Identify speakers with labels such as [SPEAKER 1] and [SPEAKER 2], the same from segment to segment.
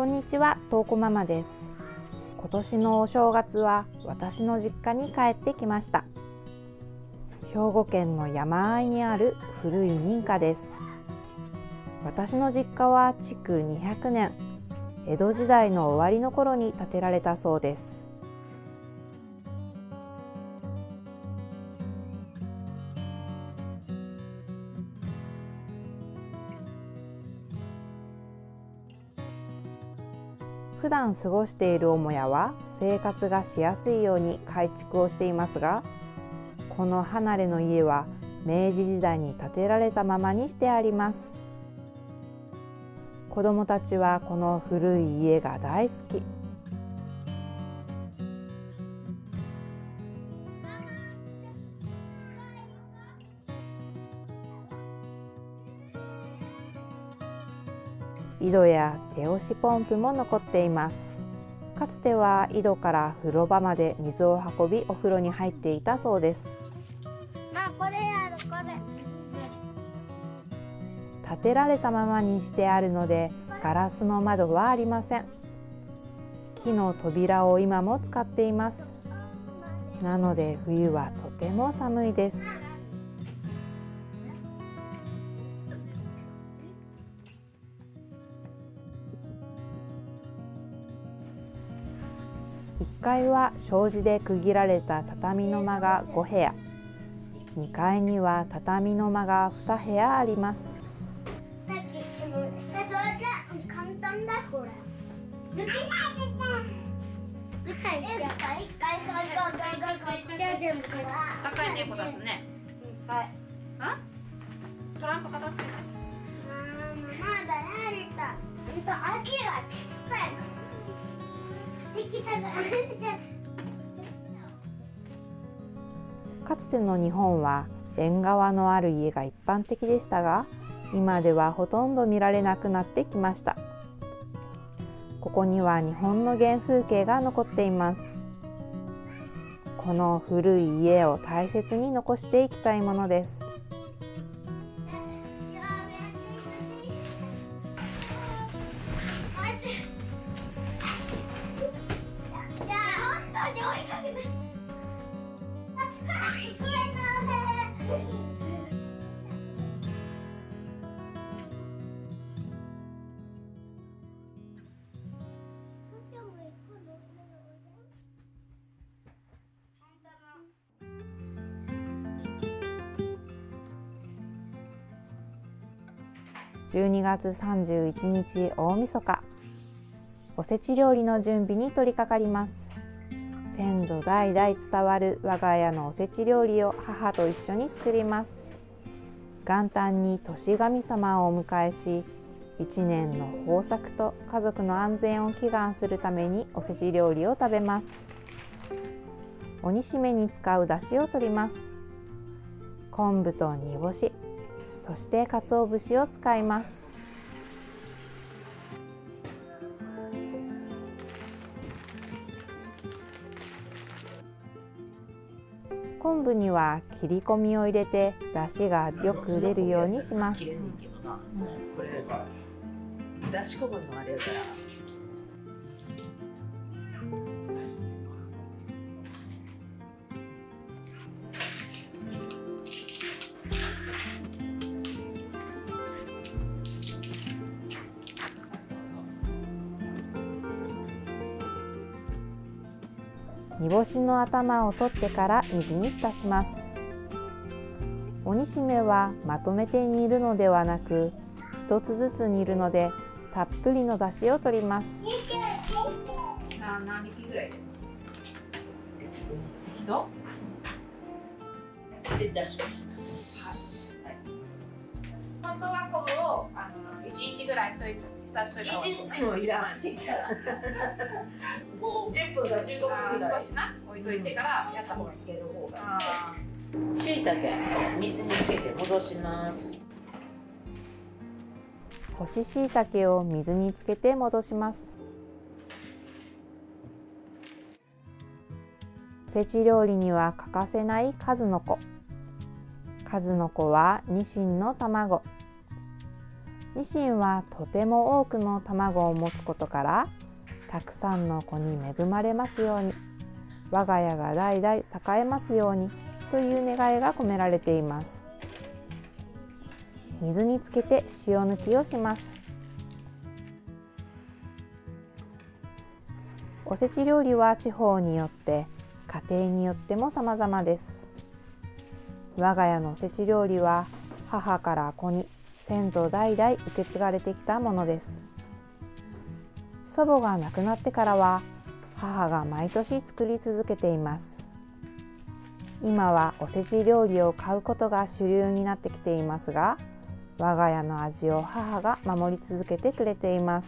[SPEAKER 1] こんにちは、とうこママです。今年のお正月は私の実家に帰ってきました。兵庫県の山あいにある古い民家です。私の実家は築200年、江戸時代の終わりの頃に建てられたそうです。普段過ごしている母屋は生活がしやすいように改築をしていますが、この離れの家は明治時代に建てられたままにしてあります。子どもたちはこの古い家が大好き。井戸や手押しポンプも残っています。かつては井戸から風呂場まで水を運びお風呂に入っていたそうです。建てられたままにしてあるのでガラスの窓はありません。木の扉を今も使っています。なので冬はとても寒いです。1階は障子で区切られた畳の間が5部屋、2階には畳の間が2部屋あります。
[SPEAKER 2] トランプ片付けた。
[SPEAKER 1] かつての日本は縁側のある家が一般的でしたが、今ではほとんど見られなくなってきました。ここには日本の原風景が残っています。この古い家を大切に残していきたいものです。12月31日大晦日、おせち料理の準備に取り掛かります。先祖代々伝わる我が家のおせち料理を母と一緒に作ります。元旦に年神様をお迎えし、1年の豊作と家族の安全を祈願するためにおせち料理を食べます。鬼しめに使う出汁を取ります。昆布と煮干し、そして鰹節を使います。昆布には切り込みを入れて出汁がよく出るようにします。
[SPEAKER 2] これ出し昆布のあれやから。
[SPEAKER 1] 煮干しの頭を取ってから水に浸します。鬼しめはまとめて煮るのではなく、一つずつ煮るのでたっぷりの出汁を取ります。
[SPEAKER 2] 何匹ぐらいどで出します。本当はこれを1日ぐらいといて。1日もいらん。10分か15分ぐらい少しな置いといてからやった方がつける方が。しいたけ水につけて戻します。
[SPEAKER 1] 干し椎茸を水につけて戻します。おせち料理には欠かせない数の子。数の子はニシンの卵。 ニシンはとても多くの卵を持つことから、たくさんの子に恵まれますように、我が家が代々栄えますようにという願いが込められています。水につけて塩抜きをします。おせち料理は地方によって家庭によっても様々です。我が家のおせち料理は母から子に先祖代々受け継がれてきたものです。祖母が亡くなってからは母が毎年作り続けています。今はおせち料理を買うことが主流になってきていますが、我が家の味を母が守り続けてくれています。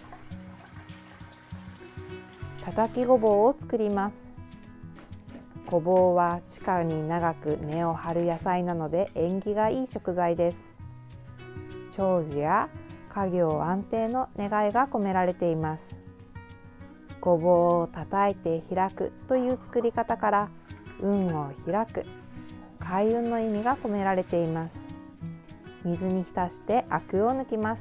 [SPEAKER 1] たたきごぼうを作ります。ごぼうは地下に長く根を張る野菜なので縁起がいい食材です。長寿や家業安定の願いが込められています。ごぼうを叩いて開くという作り方から運を開く、開運の意味が込められています。水に浸してアクを抜きます。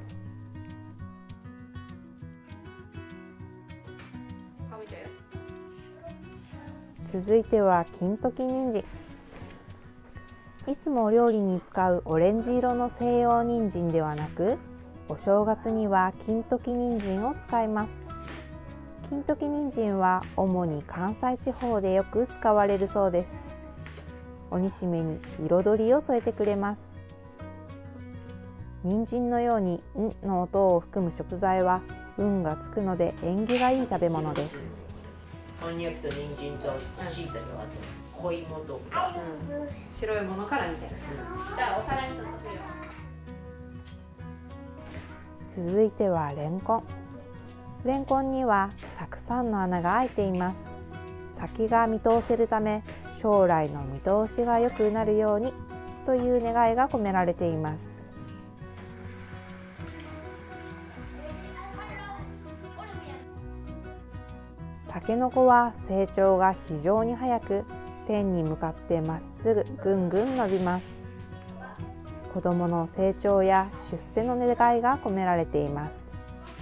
[SPEAKER 1] 続いては金時人参。いつも料理に使うオレンジ色の西洋人参ではなく、お正月には金時人参を使います。金時人参は主に関西地方でよく使われるそうです。鬼しめに彩りを添えてくれます。人参のように「ん」の音を含む食材は運がつくので縁起がいい食べ物です。
[SPEAKER 3] こんにゃくと人参と椎茸はあと小芋とか、
[SPEAKER 2] 白いものからみたいな。じゃあお皿にとっとくよ。
[SPEAKER 1] 続いてはレンコン。レンコンにはたくさんの穴が開いています。先が見通せるため、将来の見通しが良くなるようにという願いが込められています。たけのこは成長が非常に早く、天に向かってまっすぐぐんぐん伸びます。子どもの成長や出世の願いが込められています。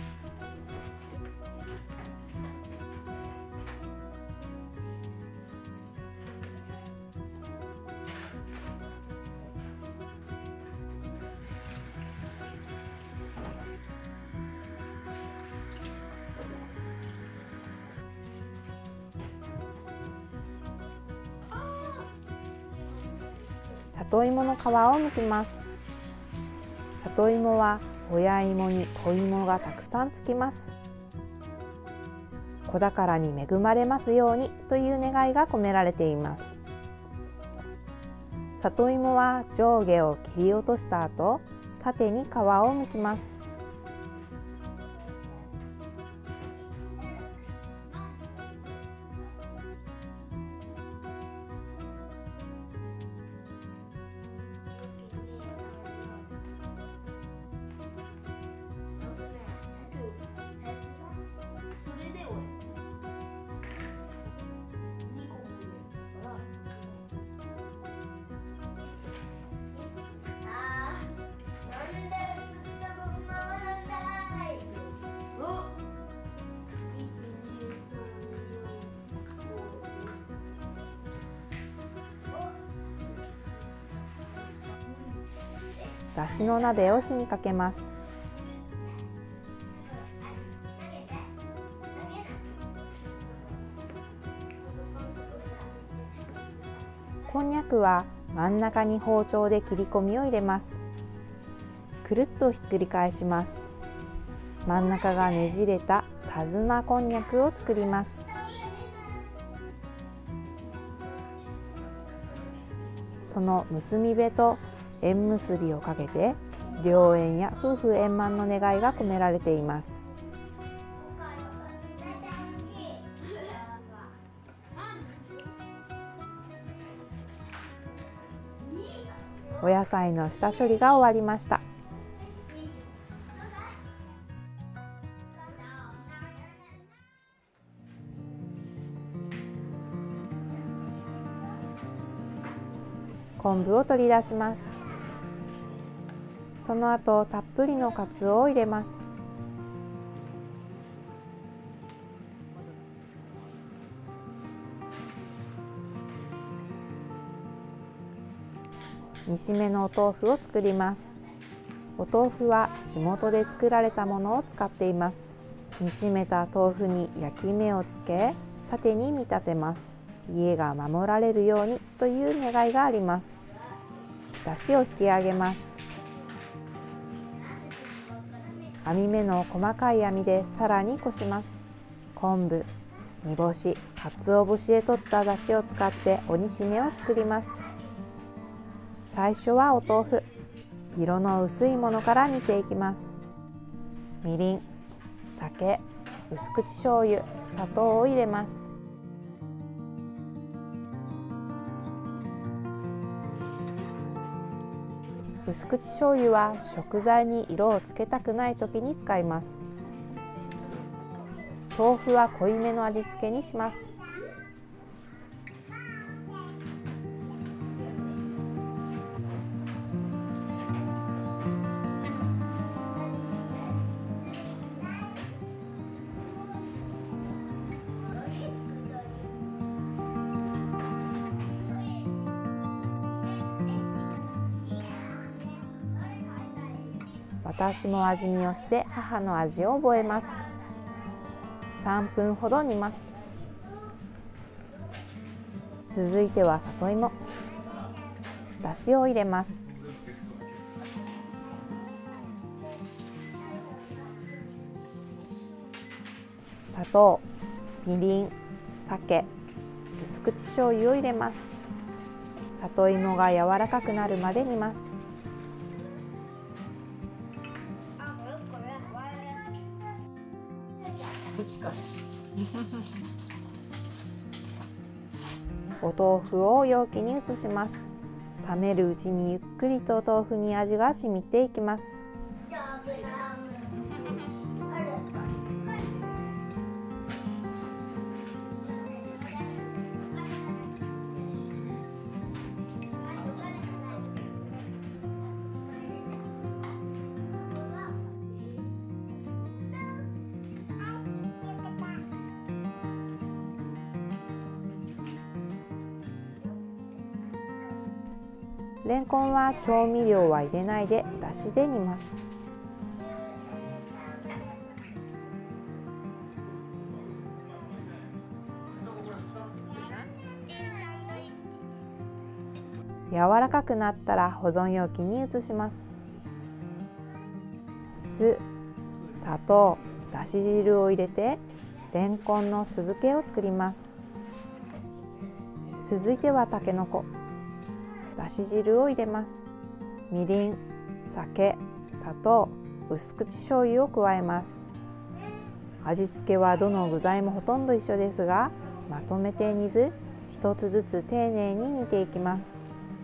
[SPEAKER 1] 里芋の皮を剥きます。里芋は親芋に子芋がたくさんつきます。子宝に恵まれますようにという願いが込められています。里芋は上下を切り落とした後、縦に皮を剥きます。だしの鍋を火にかけます。こんにゃくは真ん中に包丁で切り込みを入れます。くるっとひっくり返します。真ん中がねじれた手綱こんにゃくを作ります。その結び目と縁結びをかけて、良縁や夫婦円満の願いが込められています。お野菜の下処理が終わりました。昆布を取り出します。 その後たっぷりのカツオを入れます。煮しめのお豆腐を作ります。お豆腐は地元で作られたものを使っています。煮しめた豆腐に焼き目をつけ、縦に見立てます。家が守られるようにという願いがあります。だしを引き上げます。網目の細かい網でさらにこします。昆布、煮干し、鰹節で取っただしを使ってお煮しめを作ります。最初はお豆腐、色の薄いものから煮ていきます。みりん、酒、薄口醤油、砂糖を入れます。薄口醤油は食材に色をつけたくない時に使います。豆腐は濃いめの味付けにします。私も味見をして母の味を覚えます。3分ほど煮ます。続いては里芋。だしを入れます。砂糖、みりん、酒、薄口醤油を入れます。里芋が柔らかくなるまで煮ます。
[SPEAKER 3] 難しい。
[SPEAKER 1] お豆腐を容器に移します。冷めるうちにゆっくりと豆腐に味が染みていきます。レンコンは調味料は入れないでだしで煮ます。柔らかくなったら保存容器に移します。酢、砂糖、だし汁を入れてレンコンの酢漬けを作ります。続いてはたけのこ。だし汁を入れます。みりん、酒、砂糖、薄口醤油を加えます。味付けはどの具材もほとんど一緒ですが、まとめて煮ず、一つずつ丁寧に煮ていきます。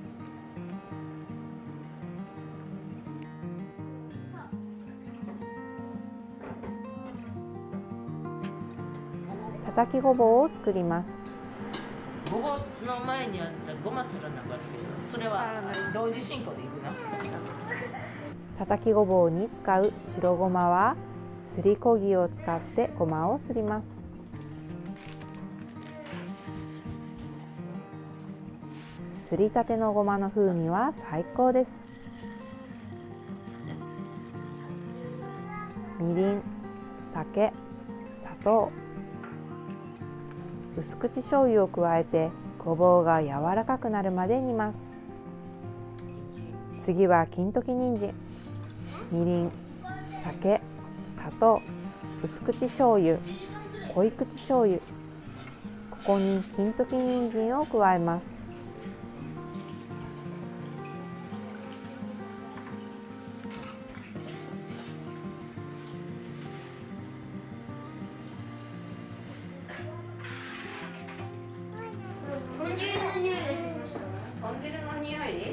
[SPEAKER 1] たたきごぼうを作ります。
[SPEAKER 3] ごぼうの前にあったごますらなかったけど、それは同時進行でいくな。
[SPEAKER 1] たたきごぼうに使う白ごまはすりこぎを使ってごまをすります。すりたてのごまの風味は最高です。みりん、酒、砂糖、薄口醤油を加えてごぼうが柔らかくなるまで煮ます。次は金時人参、みりん、酒、砂糖、薄口醤油、濃い口醤油、ここに金時人参を加えます。
[SPEAKER 3] 豚汁の匂い？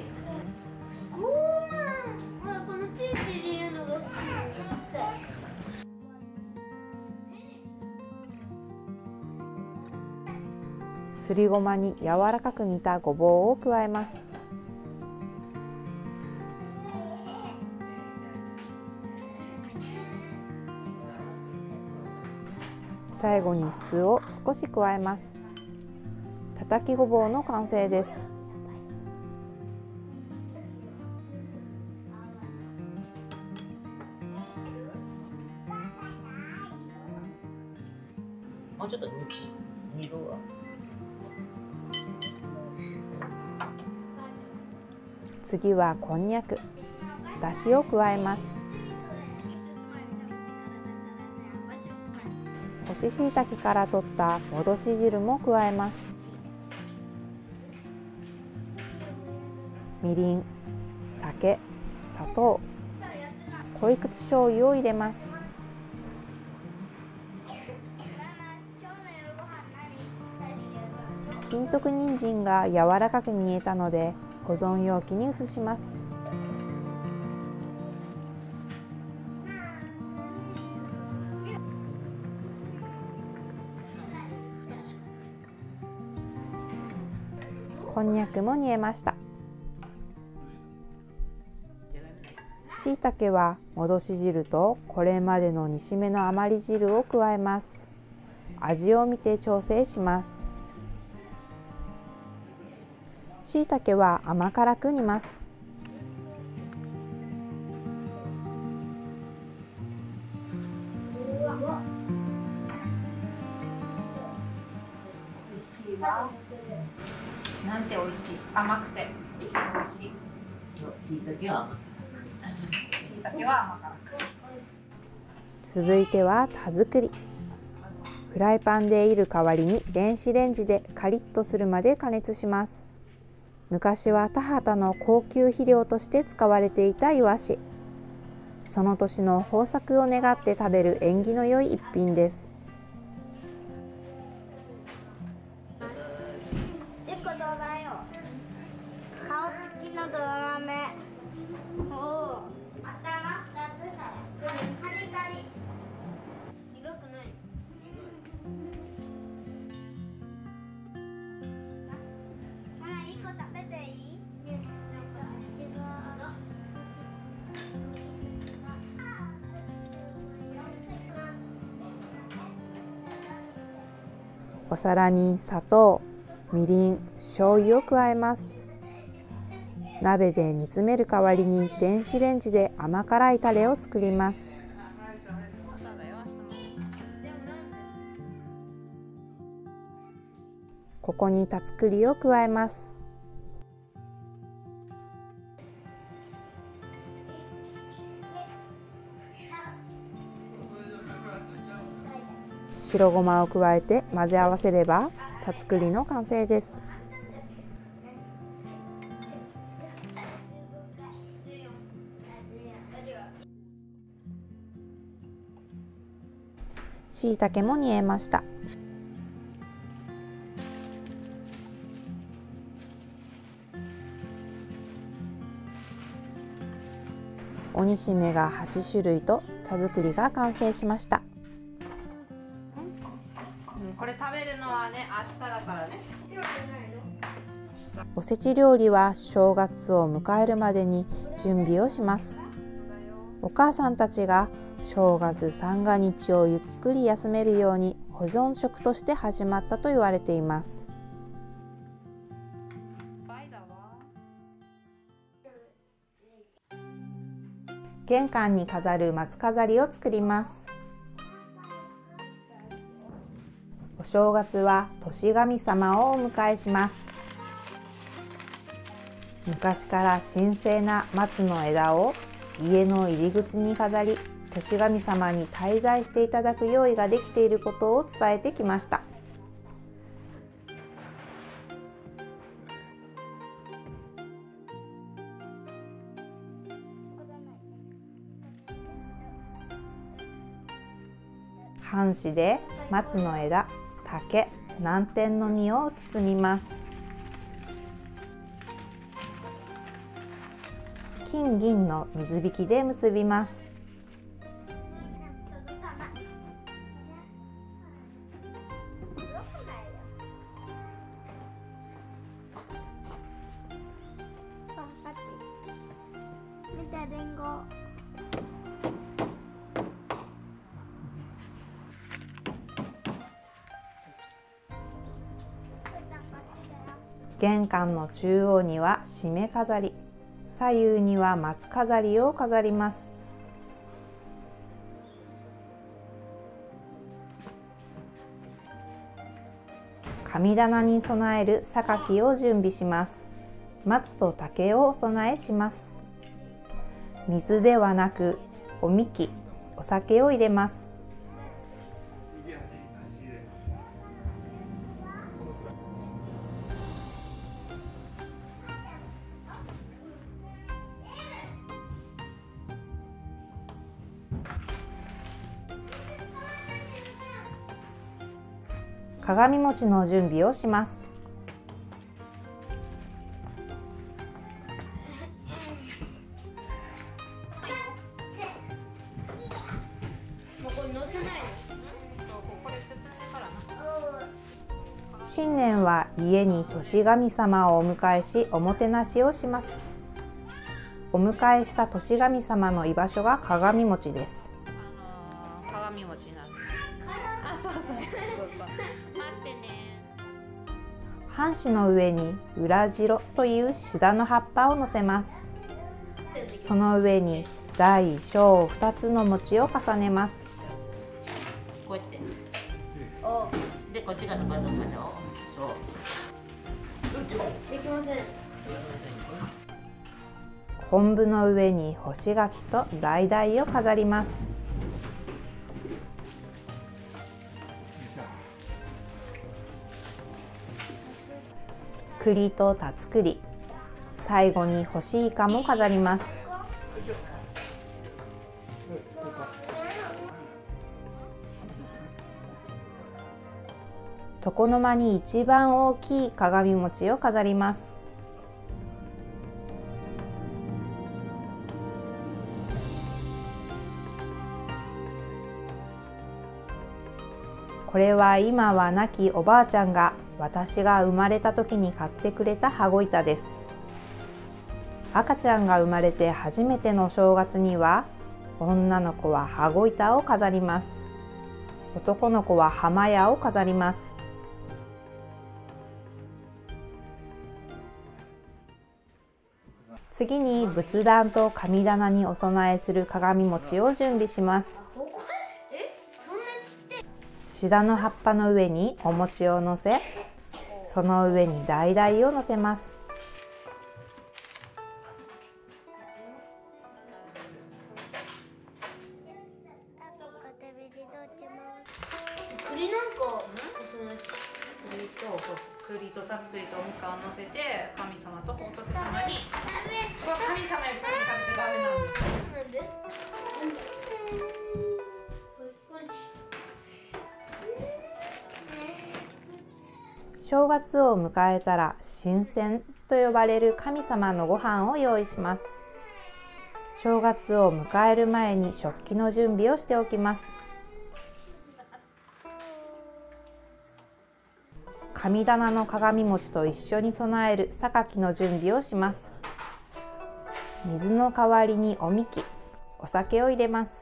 [SPEAKER 4] ほらこのチリチリいうのが
[SPEAKER 1] すりごまに柔らかく煮たごぼうを加えます。 最後に酢を少し加えます。たたきごぼうの完成です。
[SPEAKER 3] もうちょっと煮るわ。
[SPEAKER 1] 次はこんにゃく、だしを加えます。干し椎茸から取った戻し汁も加えます。みりん、酒、砂糖、濃口醤油を入れます。金時人参が柔らかく煮えたので保存容器に移します。こんにゃくも煮えました。椎茸は戻し汁とこれまでの煮しめの余り汁を加えます。味を見て調整します。椎茸は甘辛く煮ます。
[SPEAKER 2] なんて美味しい。甘くて美味しい。
[SPEAKER 3] そう、椎茸は甘く。
[SPEAKER 2] 椎茸は甘辛く。
[SPEAKER 1] 続いては田作り。フライパンでいる代わりに電子レンジでカリッとするまで加熱します。昔は田畑の高級肥料として使われていたイワシ。その年の豊作を願って食べる縁起の良い一品です。
[SPEAKER 4] 1個どうだよ。顔つきのドラメ。おお。頭2つ。カリカリ。苦くない。ママ1個食べていい？
[SPEAKER 1] お皿に砂糖、みりん、醤油を加えます。鍋で煮詰める代わりに電子レンジで甘辛いタレを作ります。ここに田作りを加えます。白ごまを加えて混ぜ合わせれば田作りの完成です。椎茸も煮えました。お煮しめが8種類と田作りが完成しました。
[SPEAKER 2] これ食べるのはね、明日だからね。
[SPEAKER 1] おせち料理は正月を迎えるまでに準備をします。お母さんたちが正月三が日をゆっくり休めるように保存食として始まったと言われています。玄関に飾る松飾りを作ります。お正月は年神様をお迎えします。昔から神聖な松の枝を家の入り口に飾り、年神様に滞在していただく用意ができていることを伝えてきました。半紙で松の枝、竹、南天の実を包みます。金銀の水引きで結びます。
[SPEAKER 4] 見てリンゴ。
[SPEAKER 1] 玄関の中央にはしめ飾り、左右には松飾りを飾ります。神棚に備える榊を準備します。松と竹をお供えします。水ではなくおみき、お酒を入れます。鏡餅の準備をします。新年は家に年神様をお迎えし、おもてなしをします。お迎えした年神様の居場所が鏡餅です。
[SPEAKER 2] 鏡餅になる。あ、そうそうそうそう。待ってね。
[SPEAKER 1] 半紙の上に裏白というシダの葉っぱを乗せます。その上に大小2つの餅を重ねます。
[SPEAKER 3] こうやってでこっちがぬかどかでそう
[SPEAKER 4] できません。
[SPEAKER 1] 昆布の上に干し柿と橙を飾ります。栗とたつくり、最後に干しイカも飾ります。床の間に一番大きい鏡餅を飾ります。これは今は亡きおばあちゃんが私が生まれた時に買ってくれた羽子板です。赤ちゃんが生まれて初めての正月には、女の子は羽子板を飾ります。男の子は浜屋を飾ります。次に仏壇と神棚にお供えする鏡餅を準備します。シダの葉っぱの上にお餅をのせ、その上に橙をのせます。
[SPEAKER 4] 栗なんか
[SPEAKER 2] 栗とたつくりとおみかんを乗せて、神様と仏様に。これは神様より先に食べちゃダメなんです。
[SPEAKER 4] なんで？
[SPEAKER 1] 正月を迎えたら神仙と呼ばれる神様のご飯を用意します。正月を迎える前に食器の準備をしておきます。神棚の鏡餅と一緒に備える榊の準備をします。水の代わりにおみき、お酒を入れます。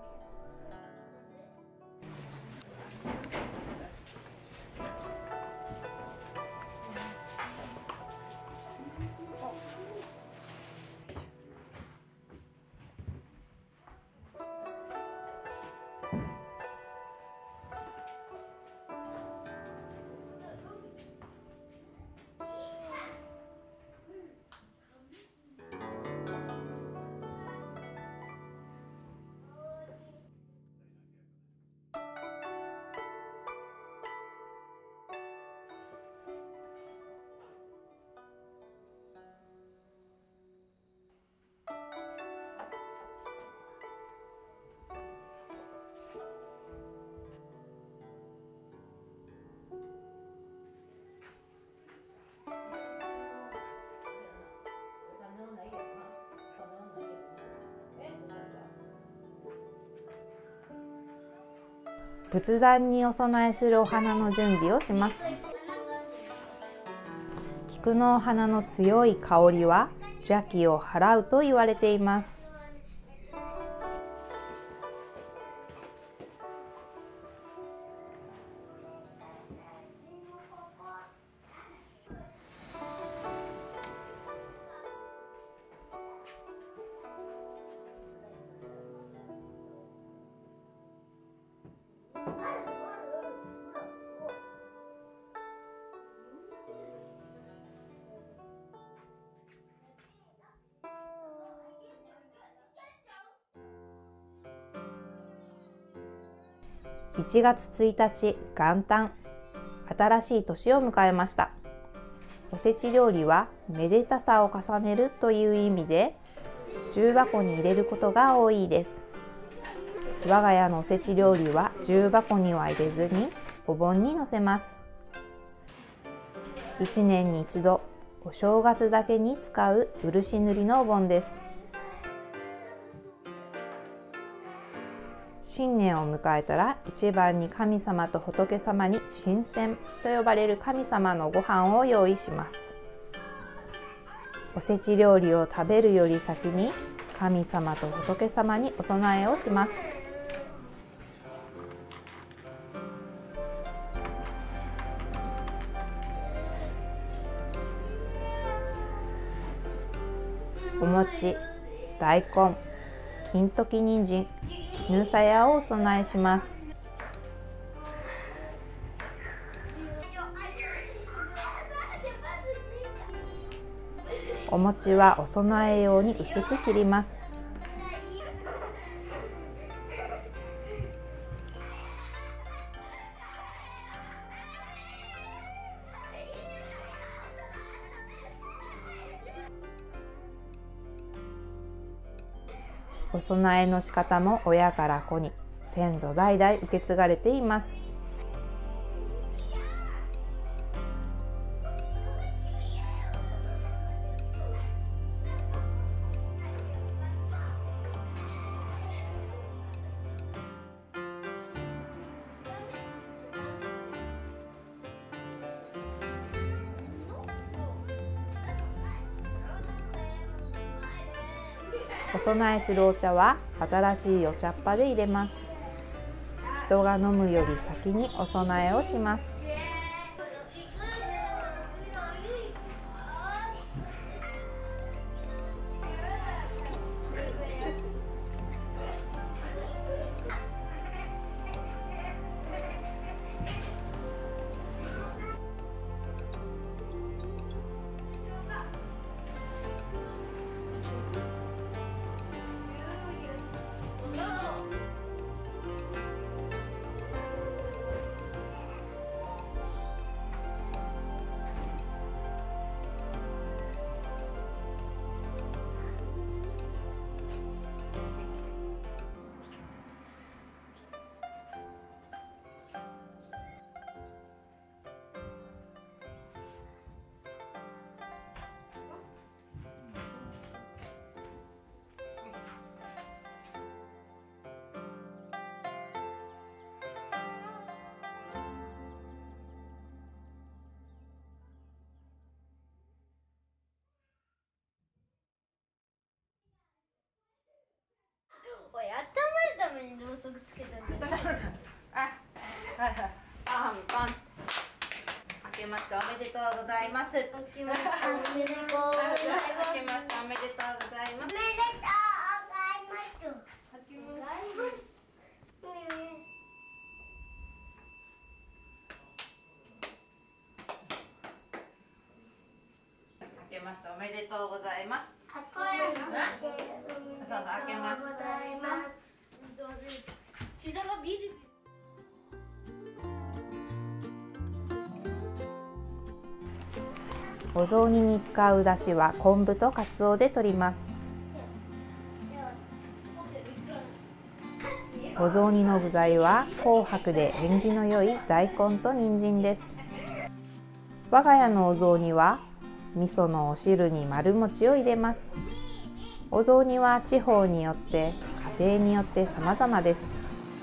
[SPEAKER 1] 仏壇にお供えするお花の準備をします。菊のお花の強い香りは邪気を払うと言われています。 1月1日元旦、新しい年を迎えました。おせち料理はめでたさを重ねるという意味で重箱に入れることが多いです。我が家のおせち料理は重箱には入れずにお盆にのせます。1年に一度、お正月だけに使う漆塗りのお盆です。新年を迎えたら一番に神様と仏様に神仙と呼ばれる神様のご飯を用意します。おせち料理を食べるより先に神様と仏様にお供えをします。お餅、大根、金時人参、絹さやをお供えします。お餅はお供え用に薄く切ります。お供えの仕方も親から子に先祖代々受け継がれています。お供えするお茶は新しいお茶っ葉で入れます。人が飲むより先にお供えをします。
[SPEAKER 4] おい、温まるためにろうそくつけたんだよ。
[SPEAKER 2] パン明けましておめでとうございます。
[SPEAKER 4] 明けましておめでとうございます。
[SPEAKER 2] 明けましておめでとうございます。
[SPEAKER 4] おめでとうございます。
[SPEAKER 2] 明けましておめでとうございます。
[SPEAKER 4] 明けましておめでとうございます。膝がビリビリ。
[SPEAKER 1] お雑煮に使うだしは昆布とかつおで取ります。お雑煮の具材は紅白で縁起の良い大根と人参です。我が家のお雑煮は味噌のお汁に丸餅を入れます。お雑煮は地方によって家庭によって様々です。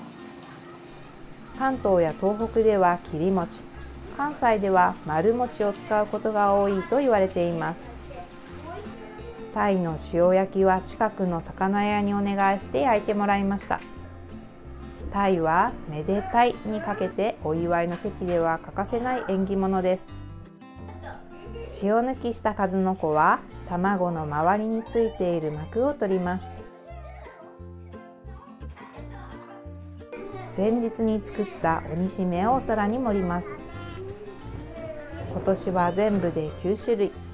[SPEAKER 1] 関東や東北では切り餅、関西では丸餅を使うことが多いと言われています。鯛の塩焼きは近くの魚屋にお願いして焼いてもらいました。鯛はめでたいにかけてお祝いの席では欠かせない縁起物です。塩抜きした数の子は卵の周りについている膜を取ります。前日に作った鬼しめをお皿に盛ります。今年は全部で9種類。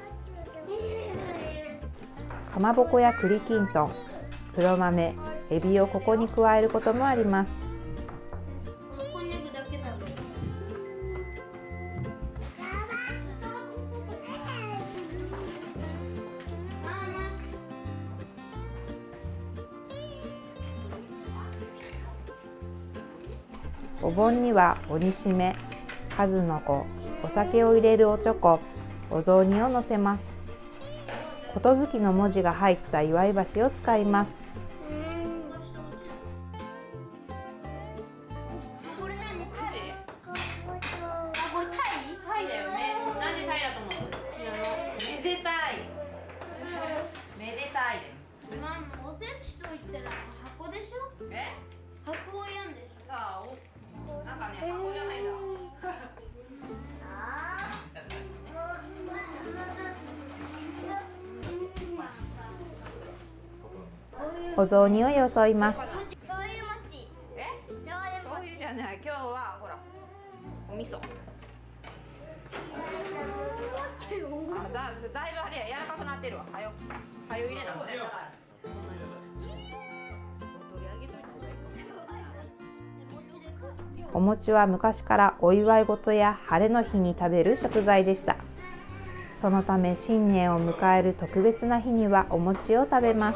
[SPEAKER 1] かまぼこや栗きんとん、黒豆、エビをここに加えることもあります。 お盆には鬼しめ、数の子、お酒を入れるおちょこ、お雑煮をのせます。寿の文字が入った祝い箸を使います。
[SPEAKER 2] これ何？タイ？これタイだよね。なんでタイだと思う？めでたい。めでたいで。
[SPEAKER 4] ママ、おせちと言ったら箱でしょ？
[SPEAKER 2] え？
[SPEAKER 4] 箱をやんでしょ？
[SPEAKER 2] さあ、なんかね、箱じゃないんだ。
[SPEAKER 1] お雑煮をよそいます。
[SPEAKER 4] 醤油餅。
[SPEAKER 2] え？醤油じゃない。今日はほら、お味噌。だいぶあれや、柔らかくなってるわ。はよ入れな。
[SPEAKER 1] お餅は昔からお祝い事や晴れの日に食べる食材でした。そのため新年を迎える特別な日にはお餅を食べます。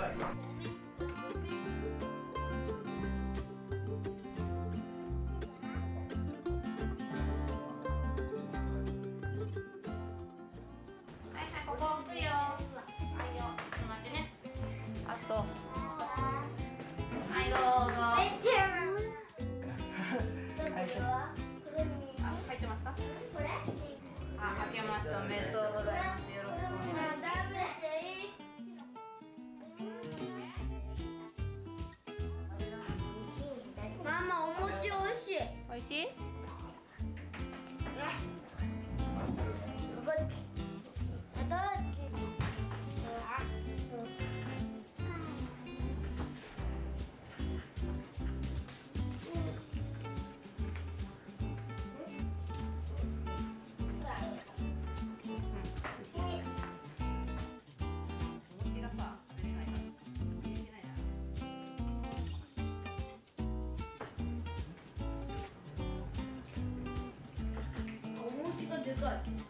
[SPEAKER 2] ここ置くよ。はいよ。待ってね。あと。はいどうぞ。入ってますか？開けました。おめでとうございます。よろしくお願いします。
[SPEAKER 4] ママ、お餅おいしい。
[SPEAKER 2] おいしい？
[SPEAKER 4] お餅がでかい。